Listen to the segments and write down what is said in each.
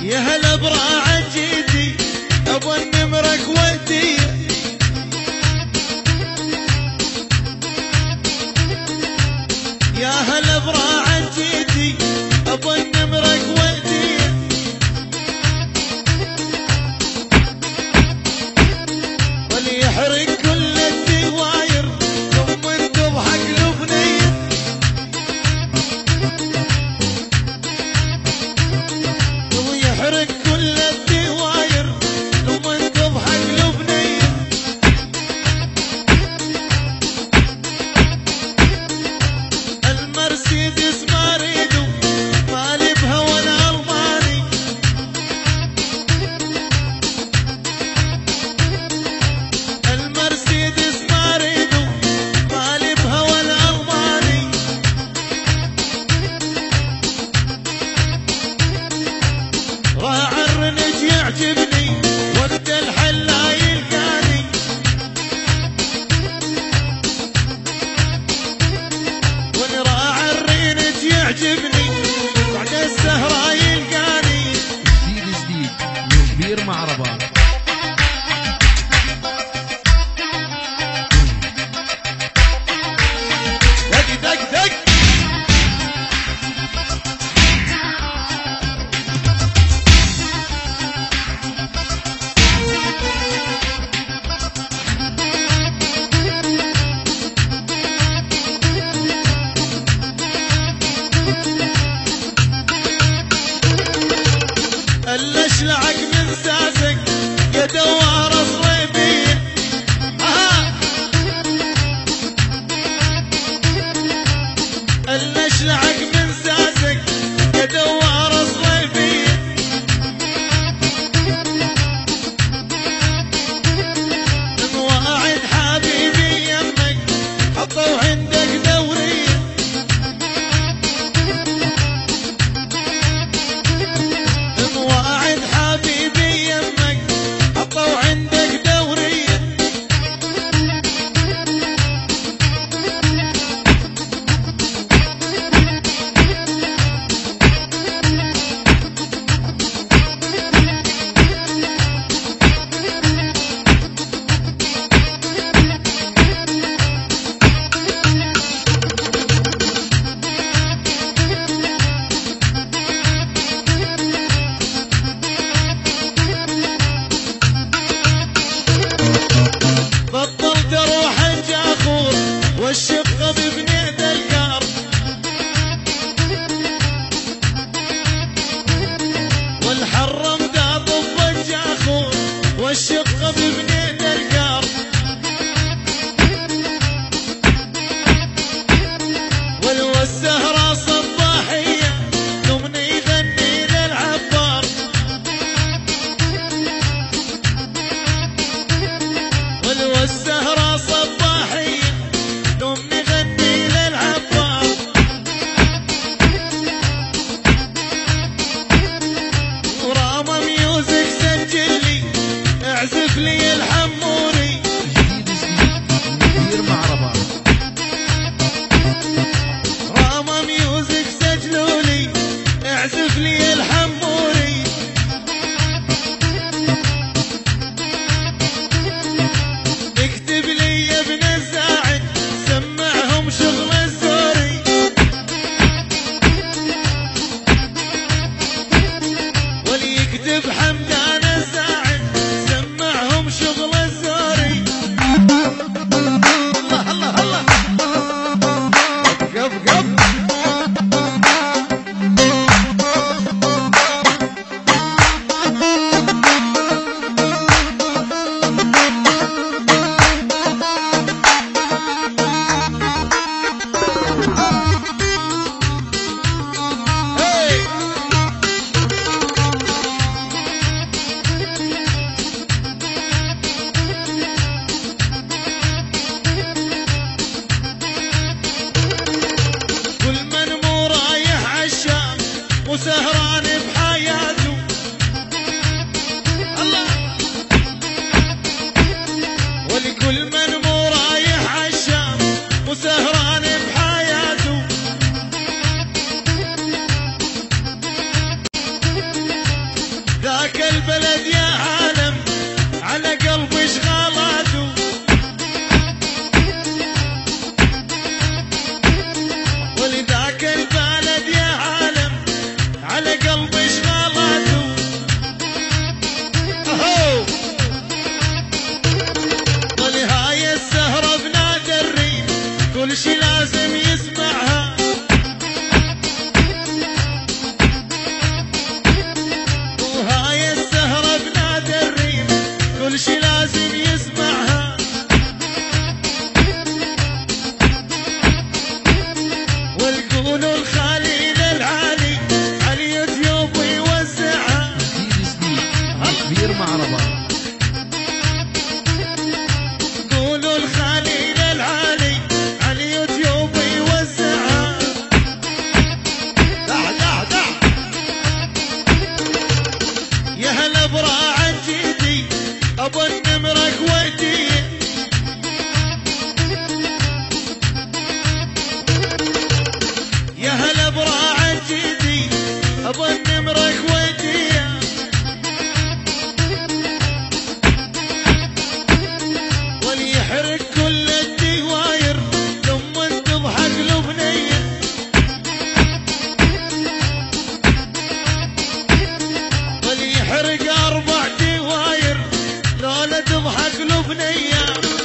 يا هلا براعة جيتي ابو النمرك ودي يا هلا براعة جيتي ابو النمرك ودي وليحرق كل الدواير ثم انتم حق لبنية ويحرق كل الدواير ثم انتم حق لبنية المرسيدس ما اريده مالي بهوى الالماني المرسيدس ما اريده مالي بهوى الالماني راعى الرنج يعجبني وقت الحلا يلقاني والراعى الرنج يعجبني بعد السهرة يلقاني جديد من بير معربة. دق دق دق الاشلعك من ساسك يا دوار صريبية الاشلعك من ساسك يا دوار صريبية مواعد حبيبي يمك حطوا عندك دورية مواعد حبيبي يمك حطوا عندك دورية بطلت اروح الجاخور والشقة ببنيت القار والحرم دا ضب الجاخور والشقة ببنيت القار والسهرة صباحية ثمن يغني للعبار والسهرة صباحية ثم نغني للعبار وراما ميوزك سجل لي اعزف لي الحموري جديد من بير معربة. راما ميوزك سجلوا لي اعزف لي الحموري اكتب لي يا ابن الزاعد سمعهم شغل الزوري وليكتب حمدان الزاعد سمعهم شغل الزوري الله الله الله قف قف هي كل من مو رايح عالشام وسهران بحياته الله ولكل من مو رايح عالشام وسهران بحياته براعة جدي ابو النمرة كويتية يا هلا براعة جدي ابو النمرة كويتية وليحرق كل الدواير ثم تضحك لبنية وليحرق 4 دواير لولا تضحك لبنية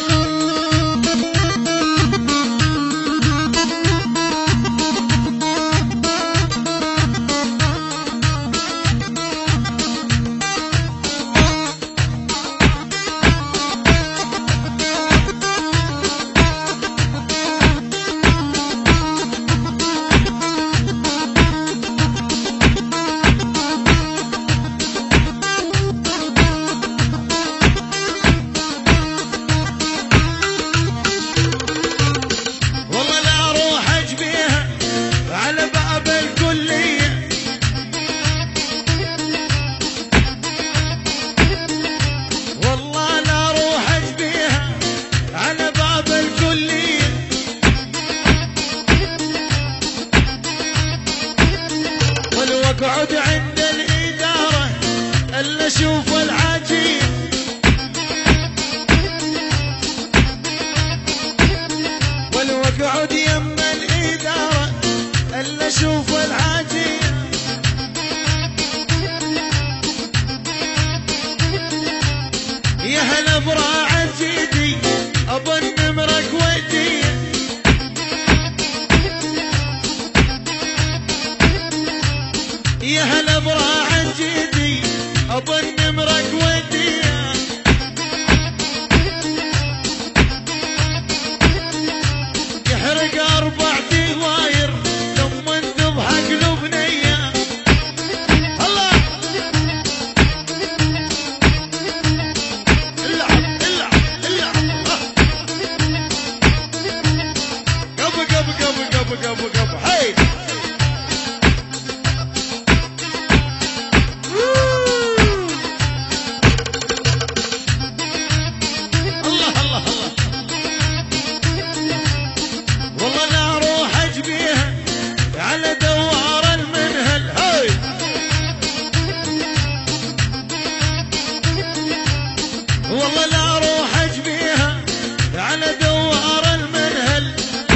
واقعد عند الإدارة الا اشوف العجيب واقعد يم الإدارة الا اشوف العجيب يا هلا براعة جدي ابو النمرة كويتية يا هلا براعة جدي ابو النمرة كويتية يحرق 4 دواير ثم تضحك لبنية الله العب العب العب قب هاي على دوار المنهل هاي والله لا اروح اجبيها على دوار المنهل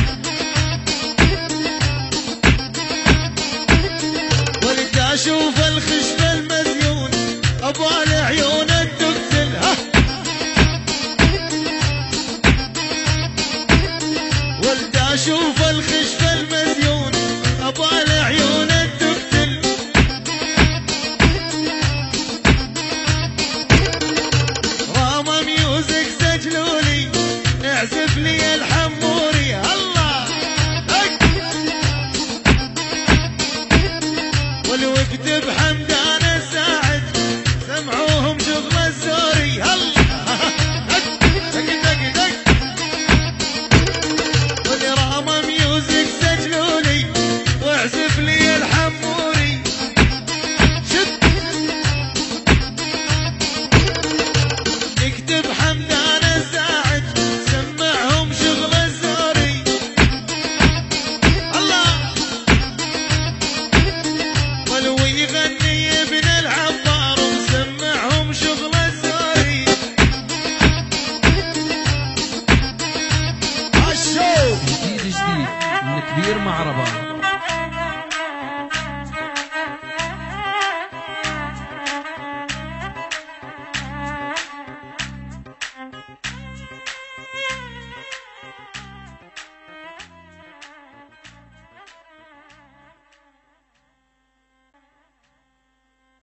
ولد اشوف الخشب المزيون ابغى العيون تقتل ولد اشوف